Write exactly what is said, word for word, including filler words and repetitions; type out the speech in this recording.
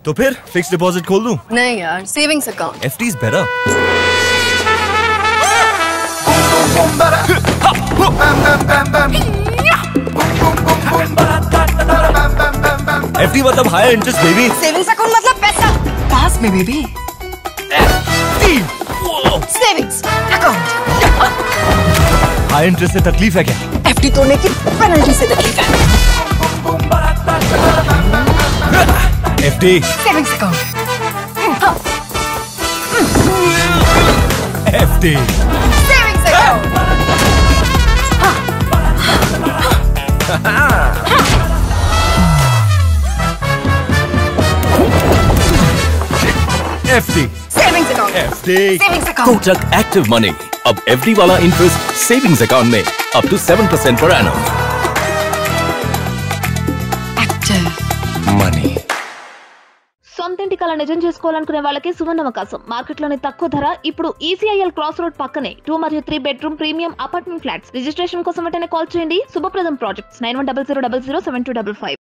तो फिर fix deposit खोल दूं? नहीं यार, savings account. F D is better. F D मतलब higher interest baby. Savings account मतलब पैसा पास में baby. Savings account. High interest से तकलीफ है क्या? एफ डी तोड़ने की पेनल्टी से तकलीफ है। F D savings account. F D savings account. F D savings account. F D savings account. Kotak active money, अब एफडी वाला इंटरेस्ट सेविंग्स अकाउंट में up to seven percent per annum. Active money. సొంతింటి కల నిజం చేసుకోవాలనుకునే వాళ్ళకి సువర్ణ అవకాశం. మార్కెట్లోని తక్కువ ధర ఇప్పుడు ఈసీఐఎల్ క్రాస్ రోడ్ పక్కనే టూ మరియు three bedroom premium apartment flats. Registration కోసం వెంటనే కాల్ చేయండి. శుభప్రదం projects nine one double zero double zero seven two double five.